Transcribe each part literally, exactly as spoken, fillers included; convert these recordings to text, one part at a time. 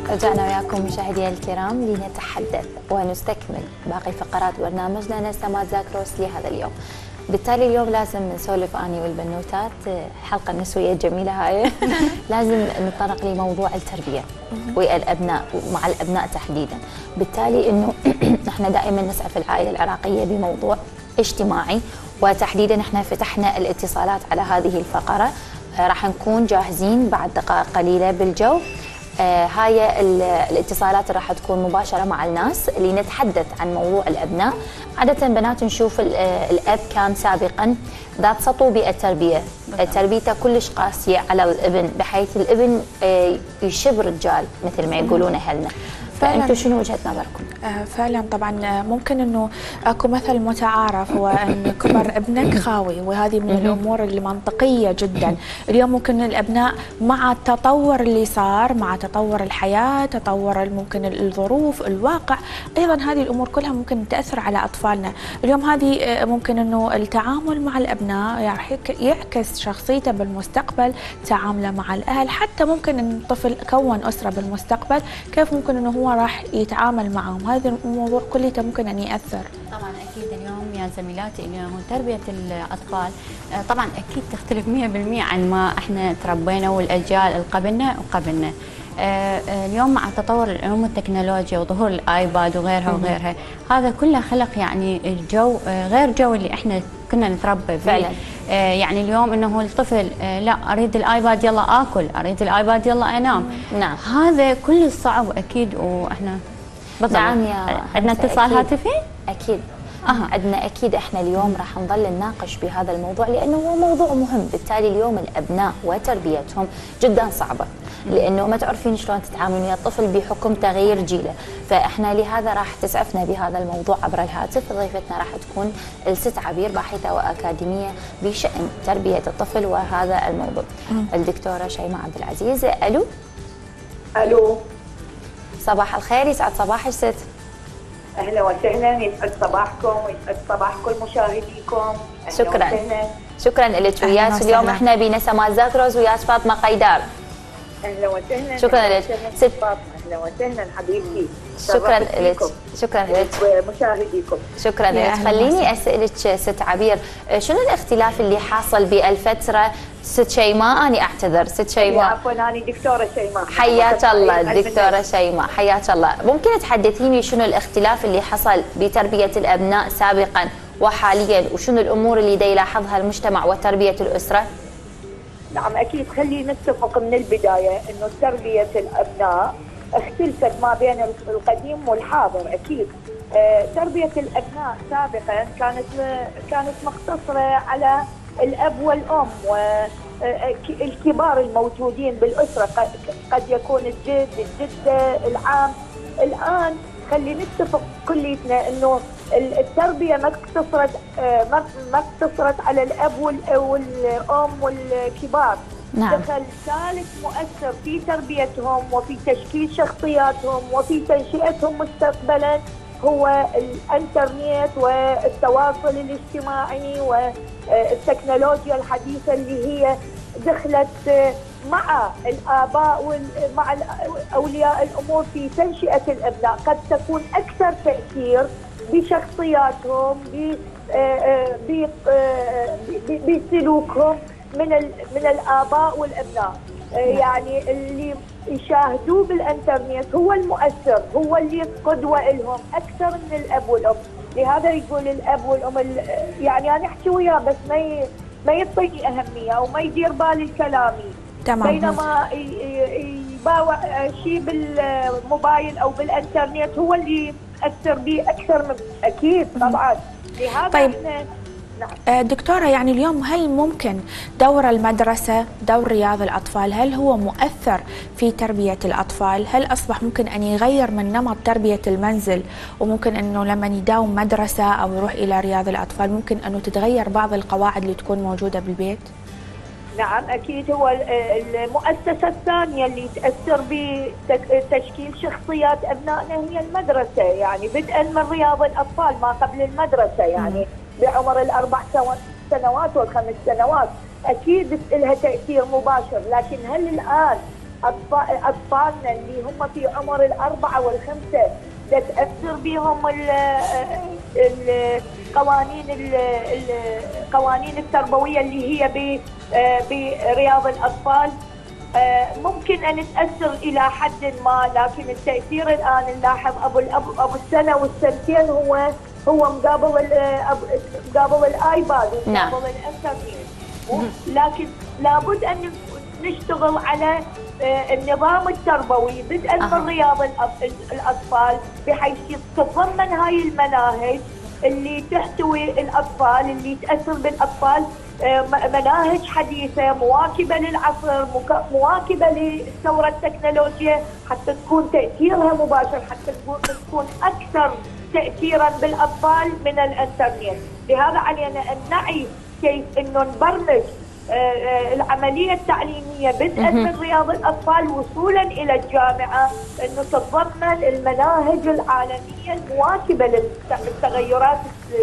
رجعنا وياكم مشاهدينا الكرام لنتحدث ونستكمل باقي فقرات برنامجنا نسمات زاكروس لهذا اليوم. بالتالي اليوم لازم نسولف اني والبنوتات، الحلقه النسويه الجميله هاي لازم نتطرق لموضوع التربيه ويا الابناء ومع الابناء تحديدا. بالتالي انه احنا دائما نسعى في العائله العراقيه بموضوع اجتماعي، وتحديدا احنا فتحنا الاتصالات على هذه الفقره. راح نكون جاهزين بعد دقائق قليله بالجو. آه هاي الاتصالات راح تكون مباشرة مع الناس اللي نتحدث عن موضوع الأبناء. عادة بنات نشوف الأب كان سابقا ذات سطو بالتربية، تربيته كلش قاسية على الابن بحيث الابن آه يشب رجال مثل ما يقولون أهلنا. فأنتوا شنو وجهة نظركم؟ آه فعلا طبعا ممكن انه اكو مثل متعارف هو ان كبر ابنك خاوي، وهذه من الامور اللي منطقيه جدا. اليوم ممكن الابناء مع التطور اللي صار، مع تطور الحياه، تطور ممكن الظروف، الواقع، ايضا هذه الامور كلها ممكن تاثر على اطفالنا. اليوم هذه ممكن انه التعامل مع الابناء راح يعكس شخصيته بالمستقبل، تعامله مع الاهل، حتى ممكن ان الطفل كون اسره بالمستقبل كيف ممكن انه هو راح يتعامل معهم. هذا الموضوع كله ممكن ان ياثر. طبعا اكيد اليوم يا زميلاتي اليوم تربيه الاطفال طبعا اكيد تختلف مئة بالمئة عن ما احنا تربينا والاجيال اللي قبلنا وقبلنا. اليوم مع تطور العلوم والتكنولوجيا وظهور الايباد وغيرها وغيرها، هذا كله خلق يعني الجو غير جو اللي احنا كنا نتربى فعلا. يعني اليوم انه الطفل لا اريد الايباد يلا اكل، اريد الايباد يلا انام. نعم. هذا كل صعب اكيد. واحنا نعم يا عندنا اتصال هاتفي؟ اكيد. أه. عندنا اكيد. احنا اليوم راح نظل نناقش بهذا الموضوع لانه هو موضوع مهم. بالتالي اليوم الابناء وتربيتهم جدا صعبه، لانه ما تعرفين شلون تتعاملين ويا الطفل بحكم تغيير جيله. فاحنا لهذا راح تسعفنا بهذا الموضوع عبر الهاتف. ضيفتنا راح تكون الست عبير، باحثه واكاديميه بشان تربيه الطفل وهذا الموضوع. الدكتوره شيماء عبد العزيز. الو الو صباح الخير، يسعد صباحك ست. اهلا وسهلا، يسعد صباحكم ويسعد صباح كل مشاهديكم. شكرا شكرا لك وياك. اليوم احنا بنسمات زاكروس وياك فاطمه قيدار. اهلا وسهلا. شكرا لك ست فاطمه. اهلا وسهلا حبيبتي. شكرا لك. شكرا لك ومشاهديكم. شكرا لك. خليني اسالك ست عبير، شنو الاختلاف اللي حاصل بالفتره؟ ست شيماء، انا اعتذر ست شيماء. عفوا انا دكتوره شيماء. حياك الله دكتوره شيماء، حياك الله. ممكن تحدثيني شنو الاختلاف اللي حصل بتربيه الابناء سابقا وحاليا، وشنو الامور اللي دا يلاحظها المجتمع وتربيه الاسره؟ نعم اكيد. خلينا نتفق من البدايه انه تربيه الابناء اختلفت ما بين القديم والحاضر اكيد. آه تربيه الابناء سابقا كانت كانت مقتصره على الاب والام والكبار الموجودين بالاسره، قد يكون الجد، الجده، العام. الان خلينا نتفق كليتنا انه التربيه ما اقتصرت ما اقتصرت على الاب والام والكبار. نعم. دخل ثالث مؤثر في تربيتهم وفي تشكيل شخصياتهم وفي تنشئتهم مستقبلا هو الانترنت والتواصل الاجتماعي والتكنولوجيا الحديثه اللي هي دخلت مع الآباء ومع أولياء الأمور في تنشئة الأبناء. قد تكون أكثر تأثير بشخصياتهم، بسلوكهم من من الآباء والأبناء. يعني اللي يشاهدوه بالإنترنت هو المؤثر، هو اللي قدوة لهم أكثر من الأب والأم. لهذا يقول الأب والأم يعني أنا أحكي وياه بس ما ما يعطيني أهمية أو ما يدير بالي لكلامي. تمام. بينما يباوع شيء بالموبايل او بالانترنت هو اللي ياثر به اكثر من اكيد طبعا. لهذا طيب. احنا نعم. دكتوره يعني اليوم هل ممكن دور المدرسه، دور رياض الاطفال، هل هو مؤثر في تربيه الاطفال؟ هل اصبح ممكن ان يغير من نمط تربيه المنزل، وممكن انه لما يداوم مدرسه او يروح الى رياض الاطفال ممكن انه تتغير بعض القواعد اللي تكون موجوده بالبيت؟ نعم أكيد. هو المؤسسة الثانية اللي تأثر بتشكيل شخصيات أبنائنا هي المدرسة، يعني بدءا من رياض الأطفال ما قبل المدرسة، يعني بعمر الأربع سنوات والخمس سنوات أكيد لها تأثير مباشر. لكن هل الآن أطفال أطفالنا اللي هم في عمر الأربعة والخمسة تتأثر بهم القوانين القوانين التربوية اللي هي برياض الأطفال. ممكن أن تأثر إلى حد ما، لكن التأثير الآن نلاحظ أبو الأب أبو السنة والسنتين هو هو مقابل مقابل الآيباد ومقابل الإنترنت. لكن لابد أن نشتغل على النظام التربوي بدءا من رياض الأطفال، بحيث تتضمن هاي المناهج اللي تحتوي الأطفال، اللي تأثر بالأطفال، مناهج حديثة مواكبة للعصر، مواكبة للثورة التكنولوجيا، حتى تكون تأثيرها مباشر، حتى تكون أكثر تأثيرا بالأطفال من الإنترنت. لهذا علينا أن نعي كيف أنه نبرمج العملية التعليمية بدءا من رياض الأطفال وصولا إلى الجامعة، أنه تتضمن المناهج العالمية المواكبة للتغيرات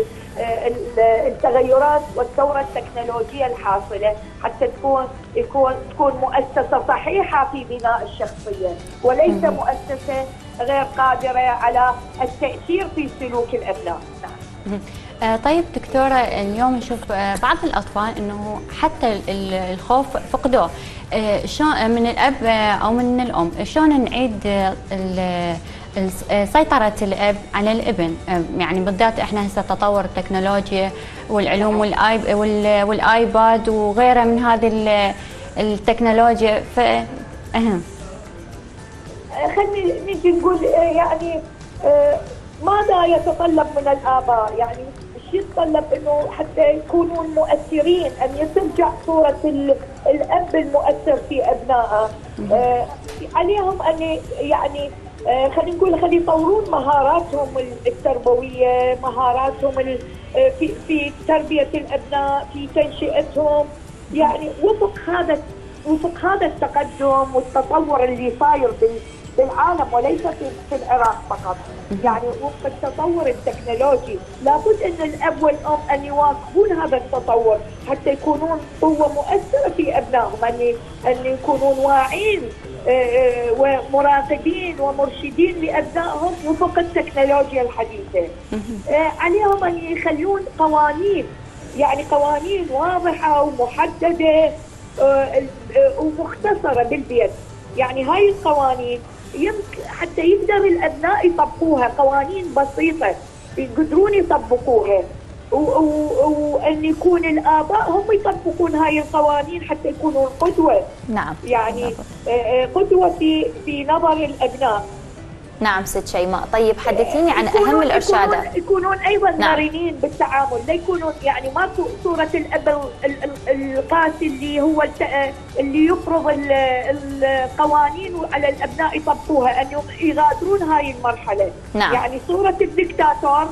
التغيرات والثورة التكنولوجية الحاصلة، حتى تكون يكون تكون مؤسسة صحيحة في بناء الشخصية، وليس مؤسسة غير قادرة على التأثير في سلوك الأبناء. آه طيب دكتورة، اليوم نشوف آه بعض الأطفال أنه حتى الخوف فقدوه، آه شلون من الأب آه أو من الأم، شلون نعيد آه سيطرة الأب على الابن؟ آه يعني بالذات احنا هسه تطور التكنولوجيا والعلوم والآي والآيباد وغيرها من هذه التكنولوجيا، فأهم خلينا نجي نقول يعني آه ماذا يتطلب من الآباء؟ يعني الشيء يتطلب انه حتى يكونون مؤثرين، ان ترجع صورة الأب المؤثر في أبنائه. آه عليهم ان يعني آه خلينا نقول خلي يطورون مهاراتهم التربوية، مهاراتهم في في تربية الأبناء، في تنشئتهم، يعني وفق هذا وفق هذا التقدم والتطور اللي صاير بالعالم وليس في, في العراق فقط. يعني وفق التطور التكنولوجي لابد ان الاب والام ان يواكبون هذا التطور حتى يكونون قوه مؤثره في ابنائهم، ان ان يكونون واعين ومراقبين ومرشدين لابنائهم وفق التكنولوجيا الحديثه. عليهم ان يخلون قوانين، يعني قوانين واضحه ومحدده ومختصره بالبيت. يعني هاي القوانين يمكن حتى يقدر الابناء يطبقوها، قوانين بسيطه يقدرون يطبقوها، وان يكون الاباء هم يطبقون هاي القوانين حتى يكونوا قدوه. نعم. يعني قدوه في في نظر الابناء. نعم ست شيماء. طيب حدثيني عن اهم الارشادات. يكونون, يكونون ايضا نعم. مرنين بالتعامل، لا يكونون يعني ماكو صوره الاب القاسي اللي هو اللي يفرض القوانين على الابناء يطبقوها، ان يغادرون هاي المرحله. نعم. يعني صوره الدكتاتور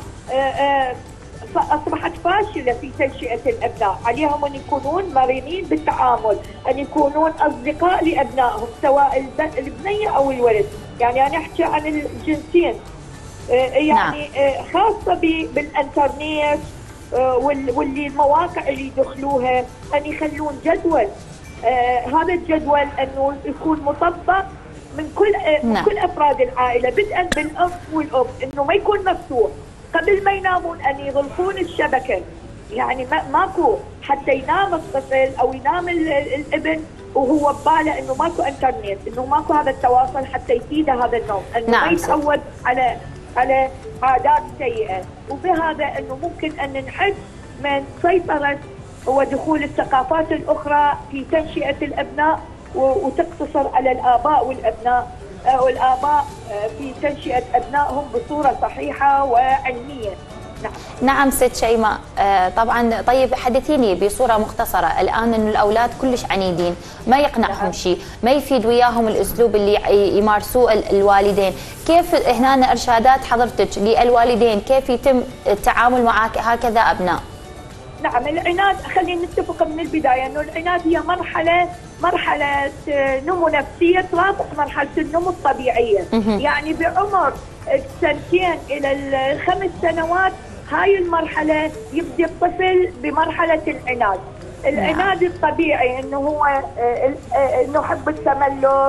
اصبحت فاشله في تنشئه الابناء، عليهم ان يكونون مرنين بالتعامل، ان يكونون اصدقاء لابنائهم سواء البنيه او الولد. يعني انا احكي عن الجنسين، يعني نعم. خاصه بالانترنت واللي المواقع اللي يدخلوها، ان يخلون جدول، هذا الجدول انه يكون مطبق من كل من نعم. كل افراد العائله بدءا بالام والاب، انه ما يكون مفتوح قبل ما ينامون، ان يغلقون الشبكه. يعني ماكو حتى ينام الطفل او ينام الابن وهو بباله انه ماكو انترنت، انه ماكو هذا التواصل حتى يفيده هذا النوم، انه نعم. ما يتعود على على عادات سيئه، وبهذا انه ممكن ان نحد من سيطره ودخول الثقافات الاخرى في تنشئه الابناء، وتقتصر على الاباء والابناء والاباء في تنشئه ابنائهم بصوره صحيحه وعلميه. نعم. نعم ست شيماء. آه طبعا. طيب حدثيني بصوره مختصره، الان انه الاولاد كلش عنيدين، ما يقنعهم شيء، ما يفيد وياهم الاسلوب اللي يمارسوه الوالدين، كيف هنا ارشادات حضرتك للوالدين كيف يتم التعامل مع هكذا ابناء؟ نعم. العناد خلينا نتفق من البدايه انه العناد هي مرحله مرحله نمو نفسيه ترافق مرحله النمو الطبيعيه. يعني بعمر السنتين الى الخمس سنوات هاي المرحله يبدا الطفل بمرحله العناد. العناد الطبيعي انه هو انه حب التملك،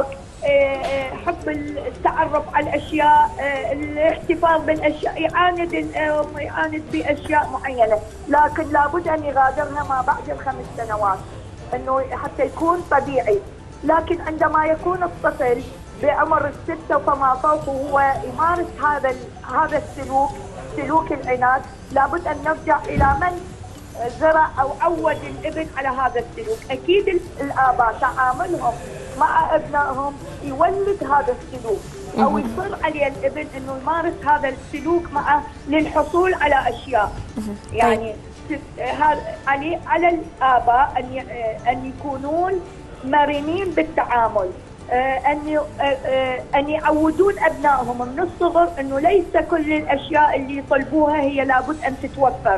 حب التعرف على الاشياء، الاحتفاظ بالاشياء، يعاند الام يعاند باشياء معينه، لكن لابد ان يغادرها ما بعد الخمس سنوات انه حتى يكون طبيعي. لكن عندما يكون الطفل بعمر الستة فما فوق وهو يمارس هذا هذا السلوك، سلوك العناد، لابد ان نرجع الى من زرع او عود الابن على هذا السلوك. اكيد الاباء تعاملهم مع ابنائهم يولد هذا السلوك او يصر عليه الابن انه يمارس هذا السلوك معه للحصول على اشياء. يعني على على الاباء ان ان يكونون مرنين بالتعامل، ان ان يعودون ابنائهم من الصغر انه ليس كل الاشياء اللي يطلبوها هي لابد ان تتوفر،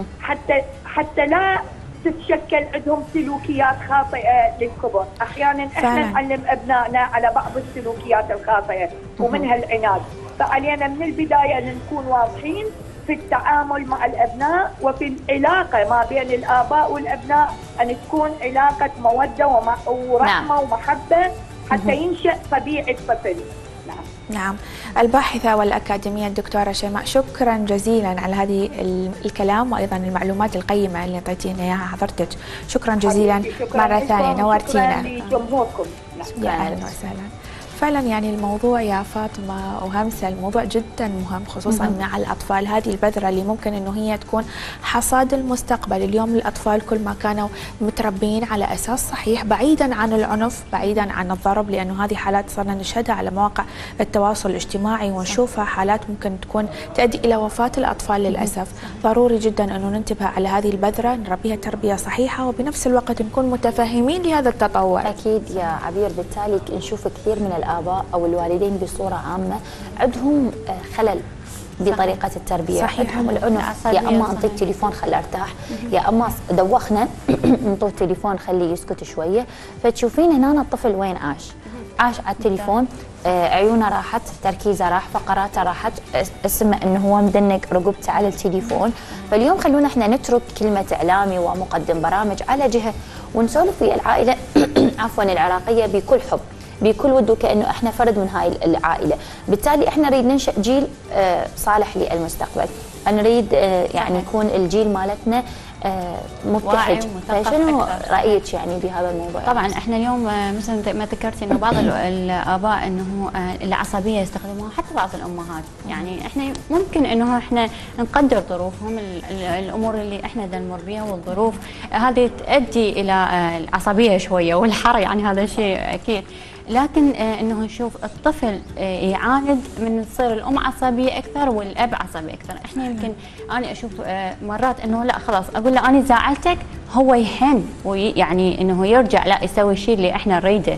حتى حتى لا تتشكل عندهم سلوكيات خاطئه للكبر. احيانا احنا نعلم ابنائنا على بعض السلوكيات الخاطئه ومنها العناد، فعلينا من البدايه ان نكون واضحين في التعامل مع الابناء وفي العلاقه ما بين الاباء والابناء، ان تكون علاقه موده ورحمه نعم. ومحبه حتى ينشأ طبيعه طفل. نعم. نعم. الباحثة والأكاديمية الدكتورة شيماء، شكرا جزيلا على هذه الكلام وأيضا المعلومات القيمة اللي أعطيتينا إياها حضرتك. شكرا جزيلا شكرا مرة ثانية، نورتينا. شكرا لجمهوركم. يا أهلا وسهلا. فعلا يعني الموضوع يا فاطمة وهمسة الموضوع جدا مهم، خصوصا مم. مع الأطفال. هذه البذرة اللي ممكن أنه هي تكون حصاد المستقبل. اليوم الأطفال كل ما كانوا متربين على أساس صحيح، بعيدا عن العنف، بعيدا عن الضرب، لأنه هذه حالات صرنا نشهدها على مواقع التواصل الاجتماعي ونشوفها حالات ممكن تكون تؤدي إلى وفاة الأطفال للأسف. ضروري جدا أنه ننتبه على هذه البذرة، نربيها تربية صحيحة وبنفس الوقت نكون متفاهمين لهذا التطور. أكيد يا عبير، بالتالي نشوف كثير من الآباء أو الوالدين بصورة عامة عندهم خلل بطريقة التربية. صحيح. عندهم العنف، يا أما أنطيك تليفون خليه ارتاح، يا أما دوخنا نعطوه التليفون خليه يسكت شوية. فتشوفين هنا الطفل وين عاش؟ عاش على التليفون، آه عيونه راحت، تركيزه راح، فقراته راحت، اسمه انه هو مدنق رقبته على التليفون. فاليوم خلونا احنا نترك كلمة اعلامي ومقدم برامج على جهة ونسولف ويا العائلة عفوا العراقية بكل حب بكل ود، وكأنه احنا فرد من هاي العائلة. بالتالي احنا نريد ننشأ جيل آه صالح للمستقبل، نريد آه يعني يكون الجيل مالتنا آه مبتهج. فشنو رأيك يعني بهذا الموضوع؟ طبعا احنا اليوم مثل ما ذكرتي انه بعض الاباء انه العصبيه يستخدموها، حتى بعض الامهات. يعني احنا ممكن انه احنا نقدر ظروفهم، الامور اللي احنا نمر بها والظروف هذه تؤدي الى العصبيه شويه والحر، يعني هذا شيء اكيد. لكن انه نشوف الطفل يعاند من تصير الام عصبيه اكثر والاب عصبي اكثر. احنا يمكن انا اشوف مرات انه لا خلاص اقول له انا زعلتك، هو يحن ويعني انه يرجع لا يسوي الشيء اللي احنا نريده،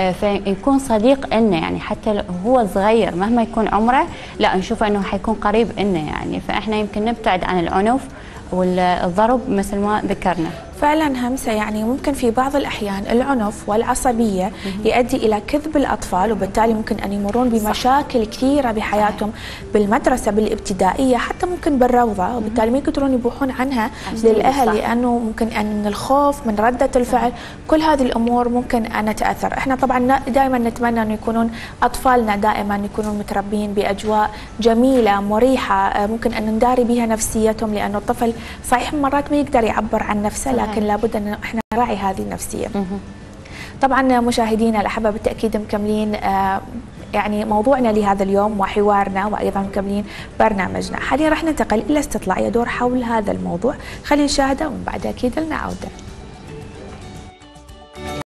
فيكون صديق لنا. يعني حتى هو صغير مهما يكون عمره، لا نشوفه انه حيكون قريب لنا يعني. فاحنا يمكن نبتعد عن العنف والضرب مثل ما ذكرنا. فعلا همسة، يعني ممكن في بعض الأحيان العنف والعصبية يؤدي إلى كذب الأطفال، وبالتالي ممكن أن يمرون بمشاكل كثيرة بحياتهم بالمدرسة بالابتدائية، حتى ممكن بالروضة، وبالتالي ما يقدرون يبوحون عنها للأهل، لأنه ممكن أن من الخوف من ردة الفعل. كل هذه الأمور ممكن أن تتأثر. إحنا طبعا دائما نتمنى أن يكونون أطفالنا دائما يكونون متربين بأجواء جميلة مريحة، ممكن أن نداري بها نفسيتهم، لأنه الطفل صحيح مرات ما يقدر يعبر عن نفسه، لكن لابد أن احنا نراعي هذه النفسية. طبعا مشاهدينا الأحبة بالتأكيد مكملين آه يعني موضوعنا لهذا اليوم وحوارنا، وأيضا مكملين برنامجنا. حاليا راح ننتقل إلى استطلاع يدور حول هذا الموضوع، خلينا نشاهده ومن بعد أكيد لنا عودة.